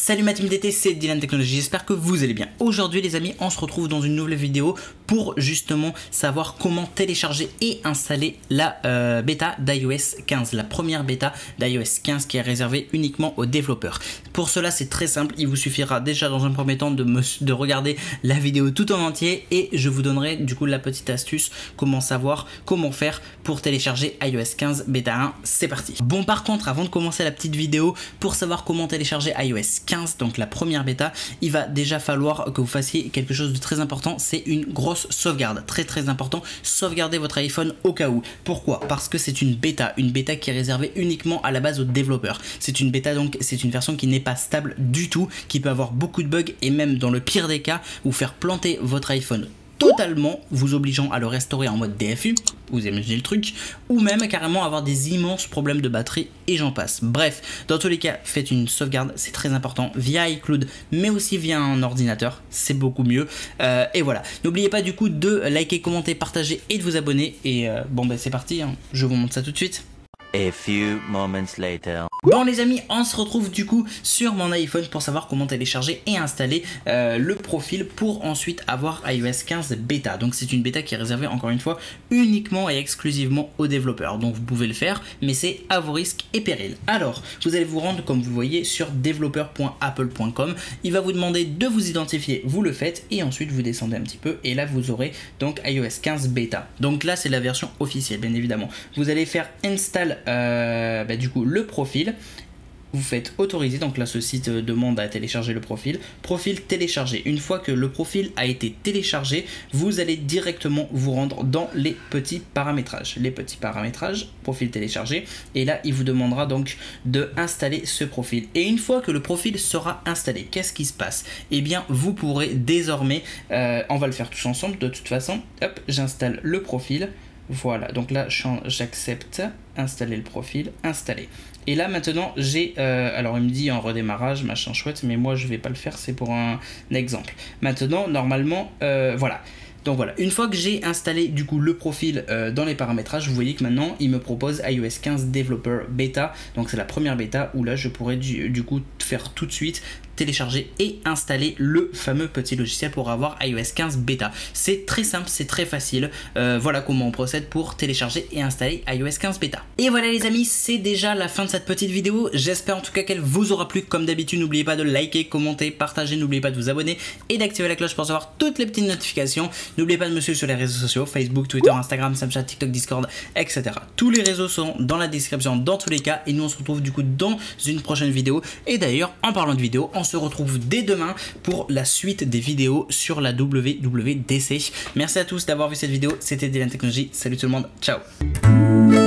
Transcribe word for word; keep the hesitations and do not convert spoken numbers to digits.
Salut ma team D T, c'est Dylan Technologies, j'espère que vous allez bien. Aujourd'hui les amis, on se retrouve dans une nouvelle vidéo pour justement savoir comment télécharger et installer la euh, bêta d'iOS quinze, la première bêta d'iOS quinze qui est réservée uniquement aux développeurs. Pour cela c'est très simple, il vous suffira déjà dans un premier temps de, me, de regarder la vidéo tout en entier et je vous donnerai du coup la petite astuce, comment savoir comment faire pour télécharger iOS quinze bêta un. C'est parti. Bon, par contre avant de commencer la petite vidéo, pour savoir comment télécharger iOS quinze, donc la première bêta, il va déjà falloir que vous fassiez quelque chose de très important, c'est une grosse sauvegarde, très très important, sauvegarder votre iPhone au cas où. Pourquoi? Parce que c'est une bêta, une bêta qui est réservée uniquement à la base aux développeurs. C'est une bêta, donc c'est une version qui n'est pas stable du tout, qui peut avoir beaucoup de bugs et même dans le pire des cas, vous faire planter votre iPhone totalement, vous obligeant à le restaurer en mode D F U, vous imaginez le truc, ou même carrément avoir des immenses problèmes de batterie et j'en passe. Bref, dans tous les cas, faites une sauvegarde, c'est très important, via iCloud, mais aussi via un ordinateur, c'est beaucoup mieux. Euh, et voilà, n'oubliez pas du coup de liker, commenter, partager et de vous abonner. Et euh, bon ben c'est parti, hein. Je vous montre ça tout de suite. A few moments later. Bon les amis, on se retrouve du coup sur mon iPhone pour savoir comment télécharger et installer euh, le profil pour ensuite avoir iOS quinze bêta. Donc c'est une bêta qui est réservée encore une fois uniquement et exclusivement aux développeurs. Donc vous pouvez le faire, mais c'est à vos risques et périls. Alors vous allez vous rendre comme vous voyez sur developer point apple point com. Il va vous demander de vous identifier, vous le faites et ensuite vous descendez un petit peu et là vous aurez donc iOS quinze bêta. Donc là c'est la version officielle bien évidemment. Vous allez faire install euh, bah, du coup le profil. Vous faites autoriser, donc là ce site demande à télécharger le profil, profil téléchargé. Une fois que le profil a été téléchargé, vous allez directement vous rendre dans les petits paramétrages. Les petits paramétrages, profil téléchargé, et là il vous demandera donc de installer ce profil. Et une fois que le profil sera installé, qu'est-ce qui se passe? Eh bien vous pourrez désormais, euh, on va le faire tous ensemble de toute façon, hop, j'installe le profil. Voilà, donc là j'accepte, installer le profil, installer. Et là maintenant j'ai, euh, alors il me dit en redémarrage, machin chouette, mais moi je vais pas le faire, c'est pour un, un exemple. Maintenant normalement, euh, voilà. Donc voilà, une fois que j'ai installé du coup le profil euh, dans les paramétrages, vous voyez que maintenant il me propose iOS quinze Developer Beta. Donc c'est la première bêta où là je pourrais du, du coup faire tout de suite télécharger et installer le fameux petit logiciel pour avoir iOS quinze bêta. C'est très simple, c'est très facile. Euh, voilà comment on procède pour télécharger et installer iOS quinze bêta. Et voilà les amis, c'est déjà la fin de cette petite vidéo. J'espère en tout cas qu'elle vous aura plu. Comme d'habitude, n'oubliez pas de liker, commenter, partager, n'oubliez pas de vous abonner et d'activer la cloche pour recevoir toutes les petites notifications. N'oubliez pas de me suivre sur les réseaux sociaux, Facebook, Twitter, Instagram, Snapchat, TikTok, Discord, et cetera. Tous les réseaux sont dans la description dans tous les cas et nous on se retrouve du coup dans une prochaine vidéo. Et d'ailleurs, en parlant de vidéo, on se retrouve dès demain pour la suite des vidéos sur la W W D C. Merci à tous d'avoir vu cette vidéo, c'était Dylan Technologies, salut tout le monde, ciao.